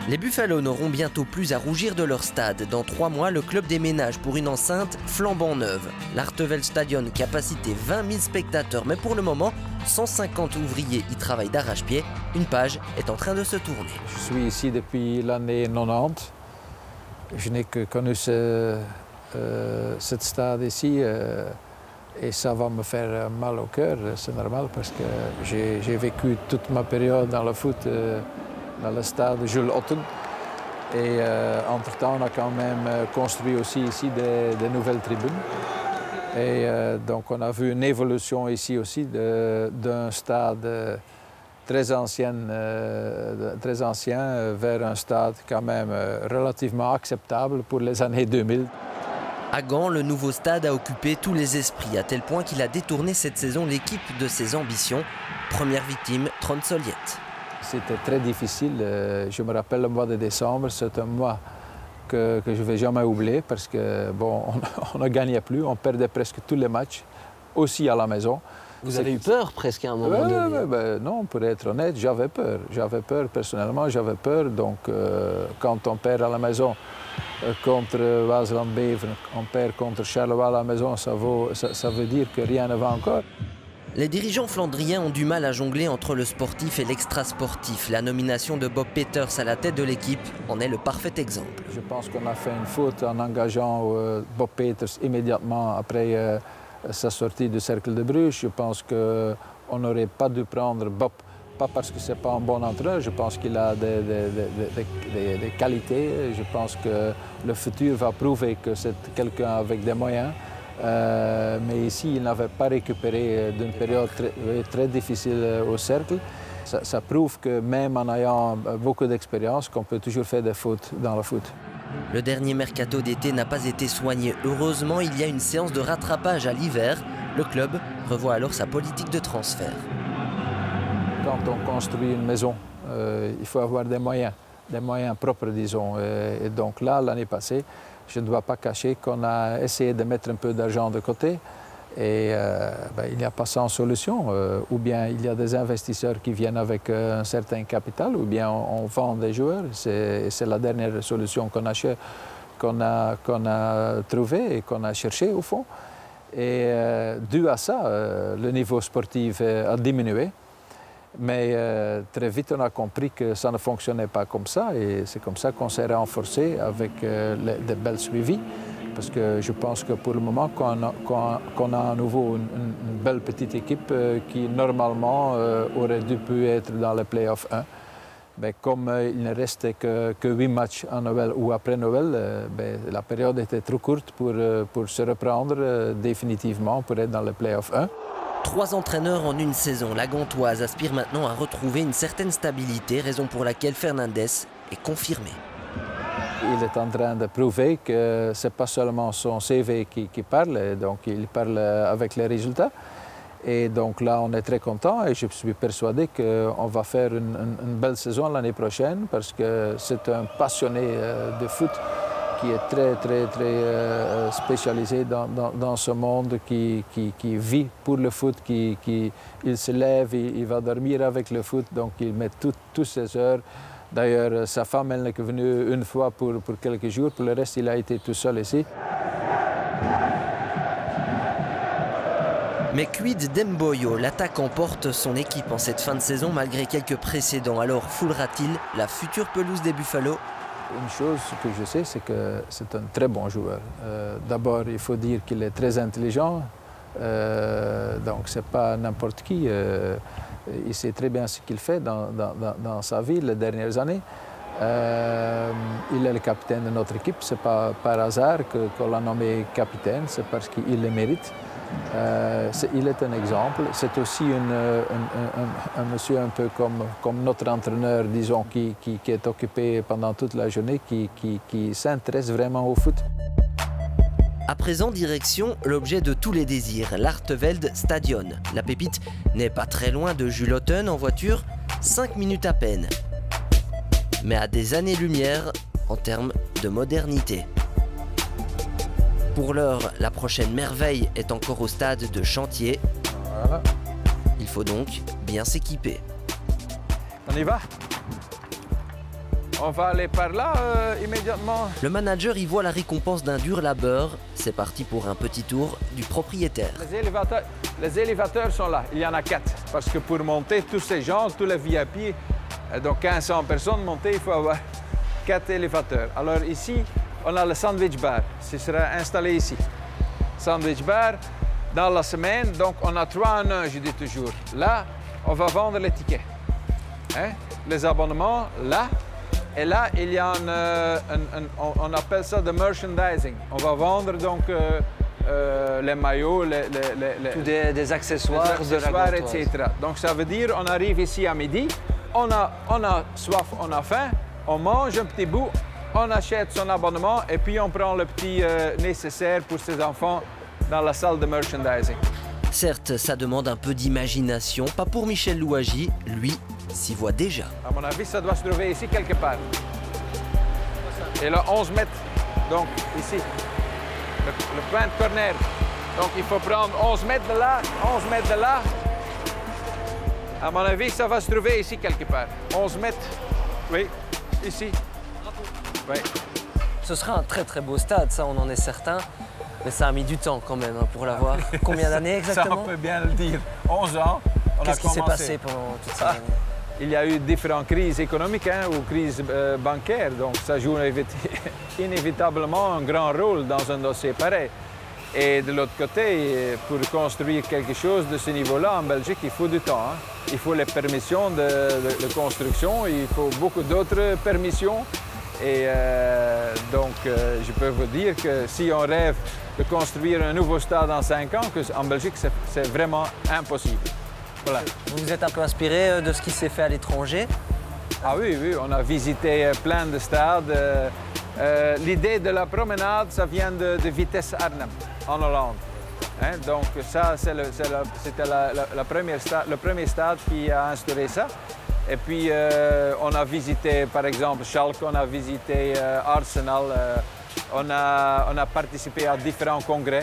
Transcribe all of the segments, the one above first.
Les Buffalo n'auront bientôt plus à rougir de leur stade. Dans 3 mois, le club déménage pour une enceinte flambant neuve. L'Artevelstadion, capacité 20 000 spectateurs, mais pour le moment, 150 ouvriers y travaillent d'arrache-pied. Une page est en train de se tourner. Je suis ici depuis l'année 90. Je n'ai que connu ce stade ici et ça va me faire mal au cœur, c'est normal parce que j'ai vécu toute ma période dans le foot dans le stade Jules Otten. Et entre-temps, on a quand même construit aussi ici des nouvelles tribunes. Et donc on a vu une évolution ici aussi d'un stade très ancien vers un stade quand même relativement acceptable pour les années 2000. À Gand, le nouveau stade a occupé tous les esprits, à tel point qu'il a détourné cette saison l'équipe de ses ambitions. Première victime, Trond-Soliet. C'était très difficile. Je me rappelle le mois de décembre, c'est un mois que je ne vais jamais oublier parce que bon, on ne gagnait plus, on perdait presque tous les matchs, aussi à la maison. Vous avez eu peur presque à un moment donné? Non, pour être honnête, j'avais peur. J'avais peur, personnellement, j'avais peur. Donc, quand on perd à la maison contre Waasland-Beveren, on perd contre Charleroi à la maison, ça veut dire que rien ne va encore. Les dirigeants flandriens ont du mal à jongler entre le sportif et l'extra-sportif. La nomination de Bob Peters à la tête de l'équipe en est le parfait exemple. Je pense qu'on a fait une faute en engageant Bob Peters immédiatement après sa sortie du Cercle de Bruges. Je pense qu'on n'aurait pas dû prendre Bob, pas parce que ce n'est pas un bon entraîneur, je pense qu'il a des qualités. Je pense que le futur va prouver que c'est quelqu'un avec des moyens. Mais ici, il n'avait pas récupéré d'une période très difficile au Cercle. Ça prouve que même en ayant beaucoup d'expérience, qu'on peut toujours faire des fautes dans le foot. Le dernier mercato d'été n'a pas été soigné. Heureusement, il y a une séance de rattrapage à l'hiver. Le club revoit alors sa politique de transfert. Quand on construit une maison, il faut avoir des moyens propres, disons. Et donc là, l'année passée, je ne dois pas cacher qu'on a essayé de mettre un peu d'argent de côté et il n'y a pas sans solution. Ou bien il y a des investisseurs qui viennent avec un certain capital, ou bien on vend des joueurs. C'est la dernière solution qu'on a trouvée et qu'on a cherchée au fond. Et dû à ça, le niveau sportif a diminué. Mais très vite, on a compris que ça ne fonctionnait pas comme ça et c'est comme ça qu'on s'est renforcé avec des belles suivis. Parce que je pense que pour le moment, qu'on a à nouveau une belle petite équipe qui normalement aurait dû être dans les playoffs 1. Mais comme il ne restait que 8 matchs à Noël ou après Noël, la période était trop courte pour se reprendre définitivement pour être dans les playoffs 1. 3 entraîneurs en une saison. La Gantoise aspire maintenant à retrouver une certaine stabilité, raison pour laquelle Fernandes est confirmé. Il est en train de prouver que ce n'est pas seulement son CV qui parle, donc il parle avec les résultats. Et donc là, on est très content et je suis persuadé qu'on va faire une belle saison l'année prochaine parce que c'est un passionné de foot qui est très spécialisé dans ce monde, qui vit pour le foot, il se lève, il va dormir avec le foot, donc il met toutes ses heures. D'ailleurs, sa femme, elle n'est que venue une fois pour quelques jours, pour le reste, il a été tout seul ici. Mais quid d'Emboyo? L'attaque emporte son équipe en cette fin de saison malgré quelques précédents. Alors foulera-t-il la future pelouse des Buffalo? Une chose que je sais, c'est que c'est un très bon joueur. D'abord, il faut dire qu'il est très intelligent, donc ce n'est pas n'importe qui. Il sait très bien ce qu'il fait dans sa vie les dernières années. Il est le capitaine de notre équipe, ce n'est pas par hasard qu'on l'a nommé capitaine, c'est parce qu'il le mérite. Il est un exemple. C'est aussi un monsieur un peu comme notre entraîneur, disons, qui est occupé pendant toute la journée, qui s'intéresse vraiment au foot. À présent, direction l'objet de tous les désirs, l'Artevelstadion. La pépite n'est pas très loin de Jules Otten en voiture, 5 minutes à peine. Mais à des années-lumière en termes de modernité. Pour l'heure, la prochaine merveille est encore au stade de chantier. Voilà. Il faut donc bien s'équiper. On y va? On va aller par là immédiatement. Le manager y voit la récompense d'un dur labeur. C'est parti pour un petit tour du propriétaire. Les élévateurs sont là, il y en a 4. Parce que pour monter tous ces gens, tous les VIP, donc 1500 personnes montées, il faut avoir 4 élévateurs. Alors ici, on a le sandwich bar, ce sera installé ici. Sandwich bar, dans la semaine, donc on a 3 en 1, je dis toujours. Là, on va vendre les tickets. Hein? Les abonnements, là. Et là, il y a on appelle ça de merchandising. On va vendre donc les maillots, des accessoires, etc. Donc ça veut dire on arrive ici à midi, on a soif, on a faim, on mange un petit bout, on achète son abonnement et puis on prend le petit nécessaire pour ses enfants dans la salle de merchandising. Certes, ça demande un peu d'imagination, pas pour Michel Louwagie, lui s'y voit déjà. À mon avis, ça doit se trouver ici quelque part. Et là, 11 mètres, donc ici, le point de corner. Donc il faut prendre 11 mètres de là, 11 mètres de là. À mon avis, ça va se trouver ici quelque part. 11 mètres, oui, ici. Oui. Ce sera un très très beau stade, ça on en est certain. Mais ça a mis du temps quand même pour l'avoir. Combien d'années exactement? Ça on peut bien le dire. 11 ans. Qu'est-ce qui s'est passé pendant toute cette année? Il y a eu différentes crises économiques ou crises bancaires, donc ça joue inévitablement un grand rôle dans un dossier pareil. Et de l'autre côté, pour construire quelque chose de ce niveau-là en Belgique, il faut du temps. Hein. Il faut les permissions de construction, il faut beaucoup d'autres permissions. Et donc, je peux vous dire que si on rêve de construire un nouveau stade en 5 ans, en Belgique, c'est vraiment impossible. Voilà. Vous vous êtes un peu inspiré de ce qui s'est fait à l'étranger? Ah oui, oui, on a visité plein de stades. L'idée de la promenade, ça vient de Vitesse Arnhem, en Hollande. Hein? Donc ça, c'était le premier stade qui a instauré ça. Et puis, on a visité, par exemple, Schalke, on a visité Arsenal, on a participé à différents congrès.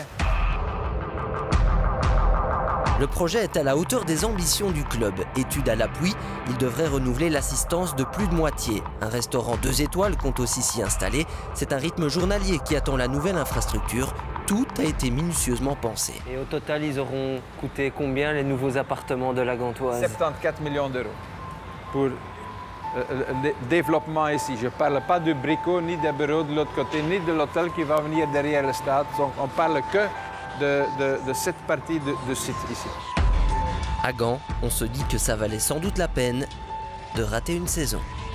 Le projet est à la hauteur des ambitions du club. Étude à l'appui, il devrait renouveler l'assistance de plus de moitié. Un restaurant 2 étoiles compte aussi s'y installer. C'est un rythme journalier qui attend la nouvelle infrastructure. Tout a été minutieusement pensé. Et au total, ils auront coûté combien les nouveaux appartements de la Gantoise? 74 millions d'euros pour le développement ici. Je ne parle pas du bricot, ni des bureaux de l'autre côté, ni de l'hôtel qui va venir derrière le stade. Donc on parle que de cette partie de site ici. À Gand, on se dit que ça valait sans doute la peine de rater une saison.